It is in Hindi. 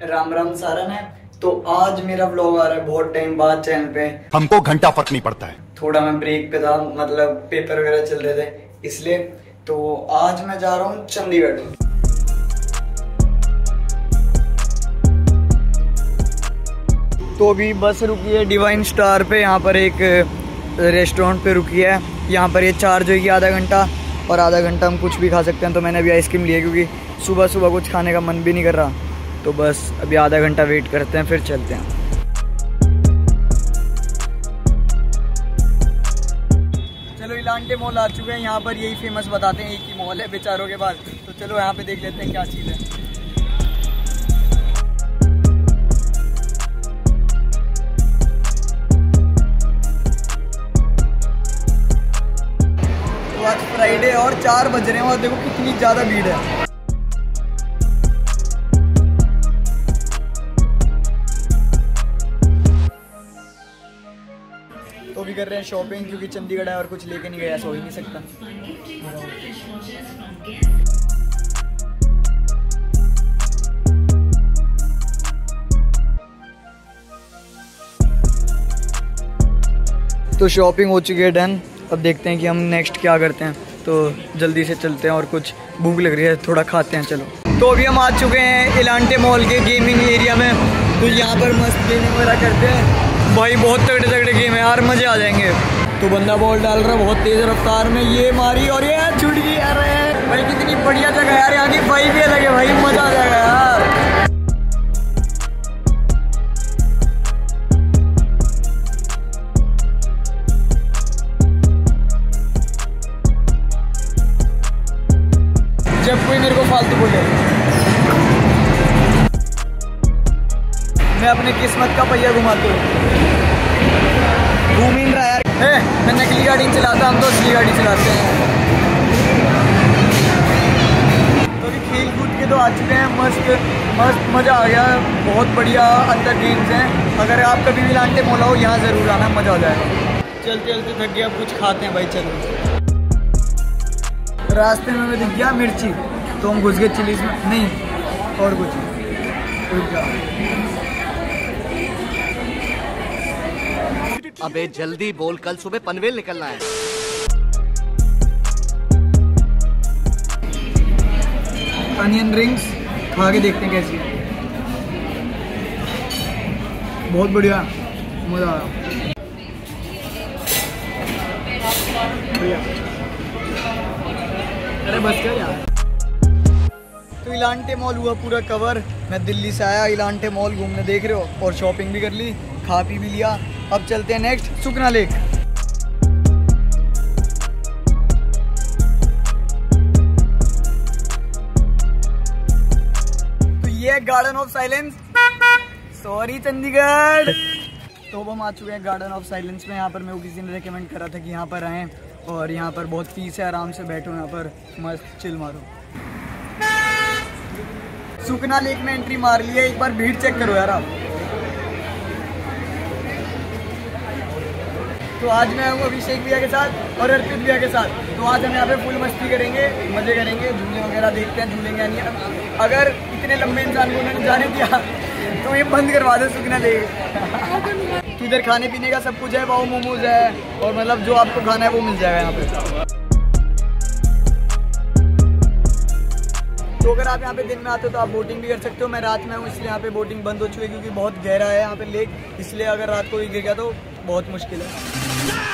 राम राम सारन है। तो आज मेरा व्लॉग आ रहा है बहुत टाइम बाद चैनल पे। हमको घंटा फर्क नहीं पड़ता है। थोड़ा मैं ब्रेक पे था, मतलब पेपर वगैरह चल रहे थे इसलिए। तो आज मैं जा रहा हूँ चंडीगढ़। तो अभी बस रुकी है डिवाइन स्टार पे, यहाँ पर एक रेस्टोरेंट पे रुकी है। यहाँ पर ये चार्ज होगी आधा घंटा, और आधा घंटा हम कुछ भी खा सकते हैं। तो मैंने अभी आइसक्रीम ली है क्योंकि सुबह सुबह कुछ खाने का मन भी नहीं कर रहा। तो बस अभी आधा घंटा वेट करते हैं, फिर चलते हैं। चलो इलांटे मॉल आ चुके हैं। यहाँ पर यही फेमस बताते हैं, एक ही मॉल है बेचारों के पास। तो चलो यहाँ पे देख लेते हैं क्या चीज़ है। तो आज फ्राइडे और 4 बज रहे हैं और देखो कितनी ज़्यादा भीड़ है। तो भी कर रहे हैं शॉपिंग क्योंकि चंडीगढ़ है और कुछ लेके नहीं गया, सो ही नहीं सकता। तो शॉपिंग हो चुकी है डन। अब देखते हैं कि हम नेक्स्ट क्या करते हैं। तो जल्दी से चलते हैं और कुछ भूख लग रही है, थोड़ा खाते हैं। चलो तो अभी हम आ चुके हैं इलांटे मॉल के गेमिंग एरिया में। तो यहाँ पर मस्त गेमिंग वगैरह करते हैं भाई। बहुत तगड़े तगड़े गेम है यार, मजे आ जाएंगे। तो बंदा बॉल डाल रहा है बहुत तेज रफ्तार में, ये मारी और ये छूट गई यार। भाई कितनी बढ़िया जगह यार, यहाँ की भाई भी अलग है भाई, मजा आ जाएगा यार। जब कोई मेरे को फालतू बोले, मैं अपने किस्मत का पहिया घुमाता हूँ। घूम ही रहा यार। मैं नकली गाड़ी नहीं चलाता, हम तो असली गाड़ी चलाते हैं। तो अभी खेल कूद के तो आ चुके हैं, मस्त मस्त मज़ा आ गया। बहुत बढ़िया अंदर गेम्स हैं। अगर आप कभी भी इलांटे मॉल हो, यहाँ ज़रूर आना, मज़ा आ जाएगा। चलते चलते थक गया, अब कुछ खाते हैं भाई। चलो रास्ते में हमें दिख गया मिर्ची, तो हम घुस गए चिलीज में। नहीं और कुछ अबे जल्दी बोल, कल सुबह पनवेल निकलना है। अनियन रिंग्स खा के देखते हैं कैसी। बहुत बढ़िया, मजा आया। अरे बस क्या यार। तो इलांटे मॉल हुआ पूरा कवर। मैं दिल्ली से आया इलांटे मॉल घूमने, देख रहे हो, और शॉपिंग भी कर ली, खा पी भी लिया। अब चलते हैं नेक्स्ट सुखना लेक। तो ये garden of silence, sorry Chandigarh. तो अब हम आ चुके हैं गार्डन ऑफ साइलेंस में। यहाँ पर मेरे को किसी ने रेकमेंड करा था कि यहाँ पर आएँ, और यहाँ पर बहुत पीस है, आराम से बैठो यहाँ पर, मस्त चिल मारो। सुखना लेक में एंट्री मार ली है। एक बार भीड़ चेक करो यार आप। तो आज मैं हूँ अभिषेक भैया के साथ और अर्पित भैया के साथ। तो आज हम यहाँ पे फुल मस्ती करेंगे, मजे करेंगे, झूले वगैरह देखते हैं, झूलेंगे या नहीं। अगर इतने लंबे इंसान को उन्होंने जाने दिया तो ये बंद करवा दो सुखना लेक। तो इधर खाने पीने का सब कुछ है, वाओ मोमोज है, और मतलब जो आपको खाना है वो मिल जाएगा यहाँ पे। तो अगर आप यहाँ पे दिन में आते हो तो आप बोटिंग भी कर सकते हो। मैं रात में हूँ इसलिए यहाँ पे बोटिंग बंद हो चुकी है क्योंकि बहुत गहरा है यहाँ पे लेक, इसलिए अगर रात को भी गिर गया तो बहुत मुश्किल है।